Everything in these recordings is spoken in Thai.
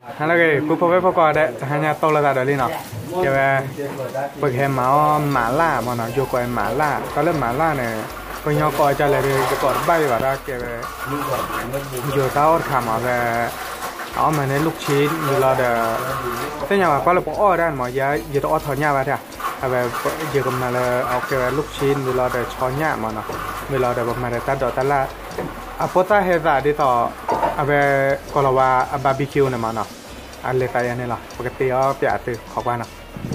ฮัลโหลเกย์ปุ๊บพอก่อนเด้จะให้เนี่ยโตแล้วได้เลยเนาะเกี่ยวกับเปิดแฮมหมาล่ามันเนาะโยกอยหมาล่าตอนเริ่มหมาล่าเนี่ยเพิ่งยอกอยจะเลยจะกอดใบว่าได้เกี่ยวกับโยต้าอดขามาแบบเอามาในลูกชิ้นอยู่รอเด้อแต่อย่างว่าก็เราปอ้อได้หมอยาอยู่ต้องอ้อถอนหญ้าไปเถอะเอาแบบเยอะกันมาเลยเอาเกี่ยวกับลูกชิ้นอยู่รอเด้อช้อนหญ้ามันเนาะเวลาเด้อประมาณตัดดอกตัดละอ่ะพอตาเฮซ่าดิต่อเอาแบบก็เราว่าบาร์บีคิวเนี่ยมันเนาะอันเล็กไปอันนี้หรอปกติก็เปียกตื่นขอบคุณเนาะ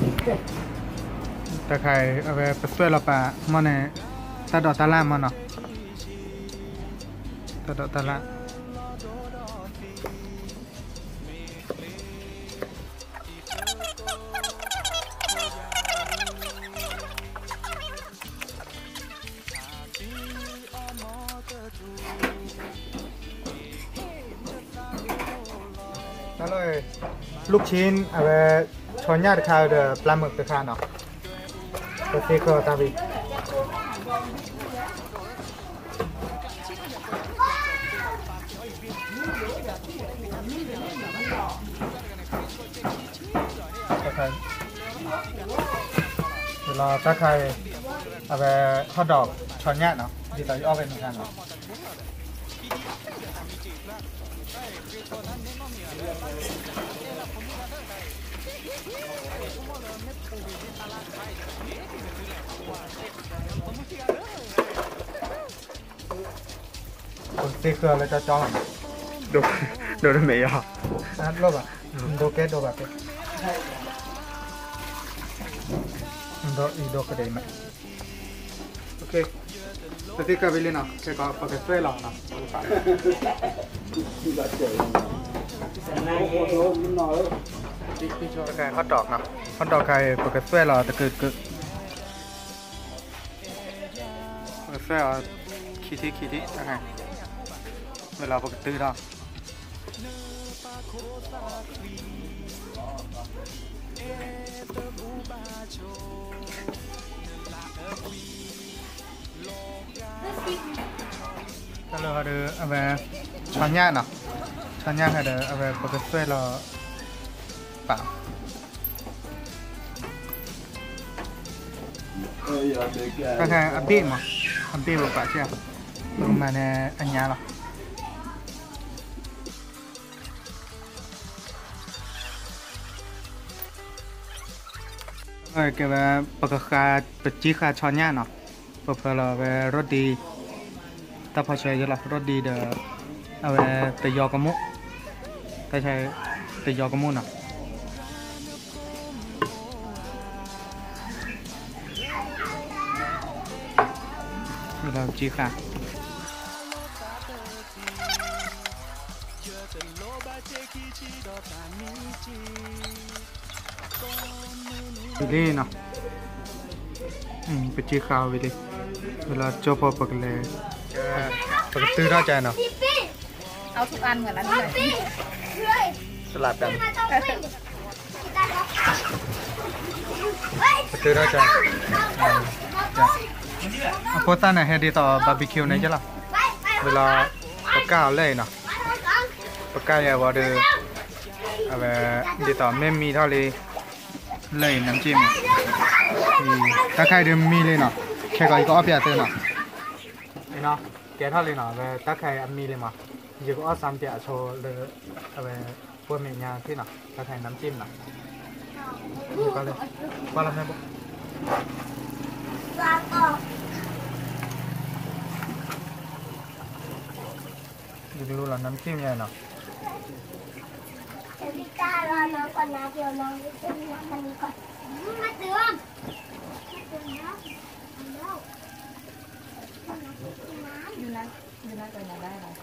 แต่ใครเอาไปช่วยเราปะมันเนี่ยตัดดอกตะล่ามันเนาะตัดดอกตะล่าแล้วเลยลูกชิ้นเอาไปช้อนยาตะคาวเดือปลาหมึกตะคาเนาะก็เทคตาบีตะไคร้เวลาตะไคร้เอาไปทอดดอกช้อนยาเนาะดีต่อยอ้อเป็นเหมือนกันเนาะคนตีเครือเลยจะจ้องดูได้ไหมอ่ะนัดรบอ่ะดูเกตดูแบบดูอีดูก็ได้ไหมโอเคตีเครือไปเลยเนาะแค่ก็ปกติช่วยเราเนาะพี่ชอบใครฮอตดอกเนาะฮอตดอกใครปกติช่วยเราแต่คือปกติช่วยเราขี้ที่ใช่เวลาปกติเราถ้าเราเอาเอาไปช้อนย่าเนาะช้อนย่าให้เอาไปปกติช่วยเราเปล่าก็แค่อัปเดตมั้งอัปเดตแบบป่ะใช่ไหมประมาณนี้อันนี้หรอเกี่ยวกับปกติปัจจิกาช้อนย่าเนาะพอเราไปรสดีถ้าพอใช้จะหลับรสดีเดี๋ยวเอาไปตะยอกระมุถ้าใช้ตะยอกระมุเนาะเราจีค่ะวิลลี่เนาะไปจีข้าววิลลี่เวลาโจพอปกเลยปกติเราใจเนาะเอาทุกอันเหมือนอันนี้เลยสลับกันปกติเราใจโคต้าเนี่ยให้ดีต่อบาร์บีคิวเนี่ยใช่หรอเวลาปากกาเลยเนาะปากกาอย่าว่าเดือเอาไปดีต่อไม่มีเท่าเลยเลยน้ำจิ้มถ้าใครเดิมมีเลยเนาะแค่ก็อีกอ้อเปียเตอร์เนาะนี่เนาะแกเท่าเลยเนาะแต่ถ้าใครมีเลยมั้งยี่ก็อ้อซ้ำเปียโชว์เลยเอาไปพวกเมียาที่เนาะถ้าใครน้ำจิ้มเนาะก็เลยว่าเราไม่บอกดูหลังน้ำจิ้มยังเนาะพี่ก้ารอน้องก่อนนะเดี๋ยวน้องจะมีน้ำมันนี้ก่อนมาเตือนอยู่นะจะมาได้ไหม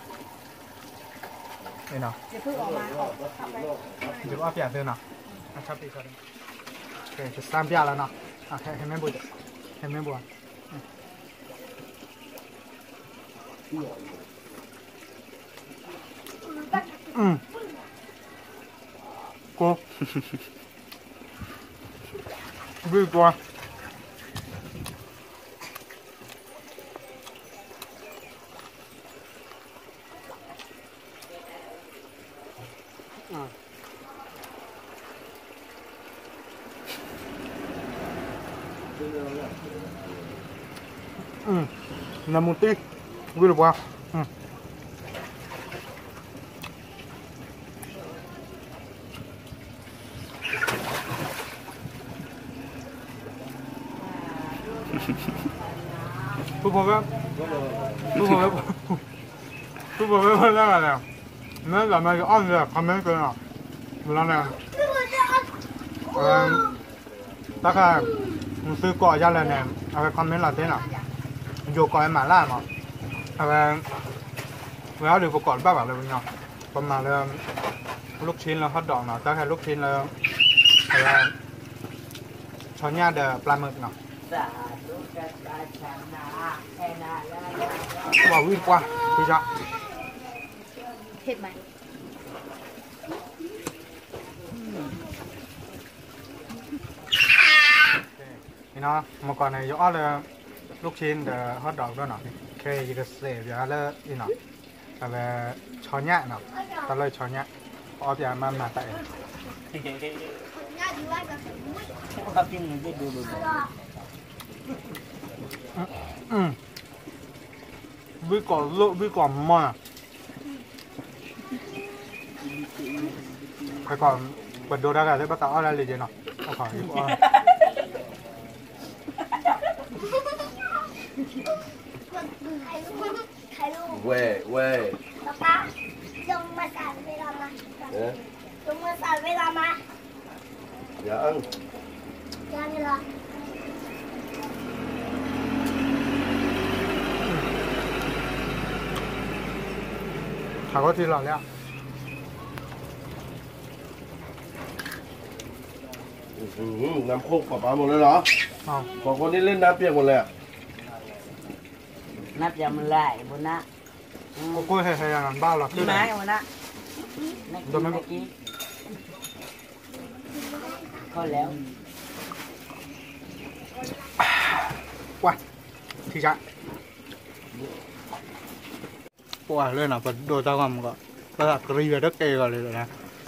นี่เนาะจะพึ่งออกมาทำไปจะว่าเปียกเตือนเนาะชอบปีกก่อนโอเคจะสามเปียกแล้วเนาะให้แม่บัวให้แม่บัวกูวิ่งตัวน้ำมันตีวิ่งหรือเปล่าผู้ผมว่าได้มาแล้วนั่นเราไม่อ้อนเลยคอมเมนต์กันอ่ะดูแล้วเนี่ยถ้าใครซื้อก่อยาอะไรเนี่ยเอาไปคอมเมนต์เราเต้นอ่ะอยู่ก่อยหมาล่าเนาะเอาไปแล้วเดี๋ยวประกอบบ้าแบบอะไรเนาะประมาณเลยลูกชิ้นแล้วฮอทดอกเนาะถ้าใครลูกชิ้นแล้วอะไรช้อนย่าเดอปลาหมึกเนาะว้าววิ่งกว่าพี่จ๊ะเผ็ดไหมนี่เนาะเมื่อก่อนเนี่ยยอดเลยลูกชิ้นเดอฮอทดอกด้วยเนาะเคยยิงเสียบยาเลยนี่เนาะแต่ช้อนย่าเนาะตอนเลยช้อนย่าเอาอย่างมาแต่วิ่งก่อนเลิกวิ่งก่อนมั่งไปก่อนเปิดดูได้เลยภาษาอะไรเลยเนาะเอาขออีกว่าเว้ยป๊าลงมาสั่งเวลามาลงมาสั่งเวลามายังเหรอถามว่าที่เราเนี่ยน้ำโคกปลาหมดเลยเหรอของคนที่เล่นน้ำเปียกหมดเลยนับยามันไหลบนนะกูเห็นอย่างนั้นบ้าหรอมีไม้บนนะโดนไหมเมื่อกี้ก็แล้วว้าที่จะปวดเลยนะพอโดนตาความก็ภาษากรีดก็เกยกันเลยนะ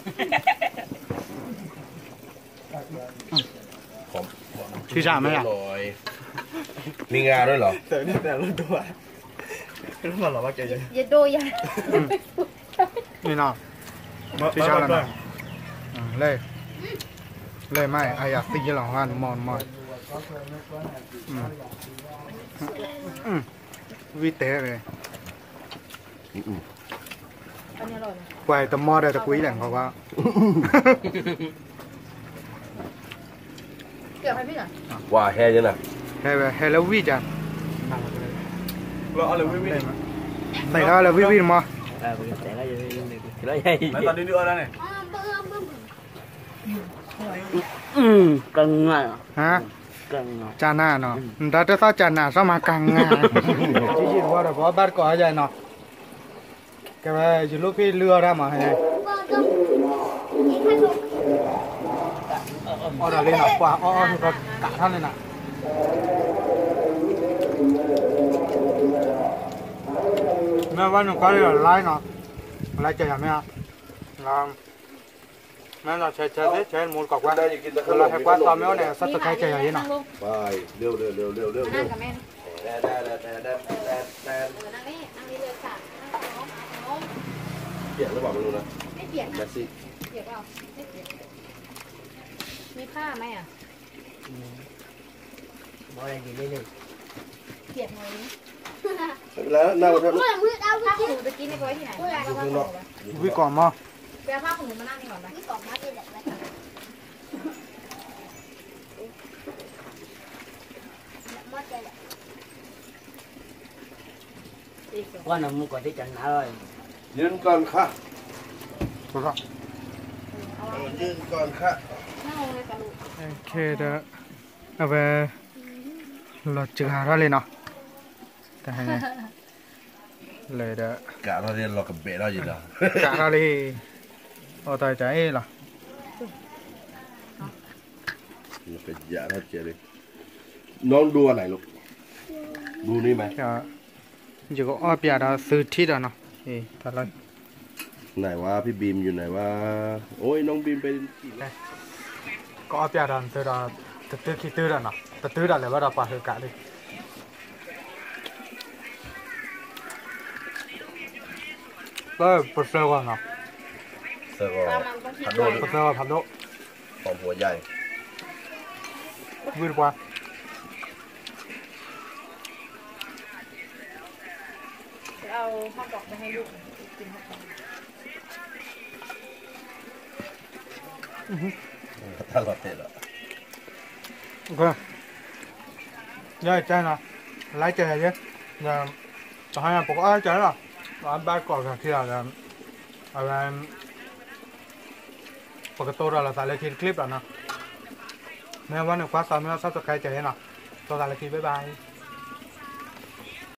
ที่จะไหมอ่ะมีงานด้วยเหรอแต่รุ่นตัวรุ่นมาหรอว่าแกยังอย่าโดยอย่านี่เนาะที่จะแล้วนะเลยไม่ไอ้อยากตีหลังงานมอนวิเตะเลยอันนี้อร่อยกวายตะมอได้ตะกุ้ยแหล่งเขาว่าเกี่ยวให้พี่หน่อยว่าแฮ่ยังน่ะแฮ่แล้ววิจ้ะเราเอาเลยวิใส่แล้ววิมาใส่แล้วยังแล้วใหญ่แล้วตอนนี้ดูอะไรเนี่ยกังงาฮะจาน่าเนาะแต่ถ้าจาน่าสมากังงาที่ยินว่าเราบ้านก่อใหญ่เนาะแกไปอยู่ลูกพี่เรือได้มาให้อ๋อเดี๋ยวเลยนะกว่าอ๋อคือกะท่านเลยนะแม่ว่าหนูก็เลยไล่เนาะไล่ใจยังไหมอ่ะลองแม่เราใช้มูลกอกว่าเราให้กว่าตอนแม่เนี่ยสัตว์ใครใจยังไงเนาะไปเร็วนั่งกับแม่ได้นั่งนี่เลยค่ะเปียกหรือเปล่าไม่รู้นะไม่เปียกนะเปียกเปล่าไม่เปียกมีผ้าไหมอ่ะบ่ได้กินเลยเปียกไหมแล้วนั่งผ้าขนหนูจะกินในก้อยที่ไหนวิ่งก่อนมั้งไปเอาผ้าขนหนูมานั่งนี่ก่อนไปวิ่งก่อนมาเลยแหละว่าน้ำมูกที่จันอร่อยยืนก่อนค่ะยืนก่อนค่ะโอเคเด้อเอาไปเราจึงหาเราเลยเนาะแต่ให้เลยเด้อกะเราเรียนเรากับเบะเราอยู่แล้วกะเราเลยเอาใจใจเหรอเป็นยาท่าเจเลยน้องดูอะไรลูกดูนี่ไหมอยู่ก็อ้อเปียดาซื้อที่แล้วเนาะแต่ละไหนว่าพี่บีมอยู่ไหนว่าโอ้ยน้องบีมไปก็อ้อเปียดาซื้อดาตื้อขี้ตื้อแล้วเนาะแต่ตื้อดัดเลยว่าเราปลาเถื่อกะดิก็ปลาเซลล์ก่อนเนาะเซอร์ก็ปลามันต้องคิดผัดไว้โดนปลาเซลล์ผัดโดหอมหัวใหญ่วืดกว่าจะเอาข้าวดอกไปให้ลูกกินข้าวดอกถ้าเราเตะละโอเคย่อยใจนะไล่ใจเยอะนะตอนนี้ผมก็ใจละตอนบ้านก่อนกันที่เราจะอะไรปกติเราใส่เลยคลิปแล้วนะแม้ว่าหนึ่งคว้าสามเนื้อซับสไครต์ใจนะตัวใส่เลยคลิปบ๊ายบาย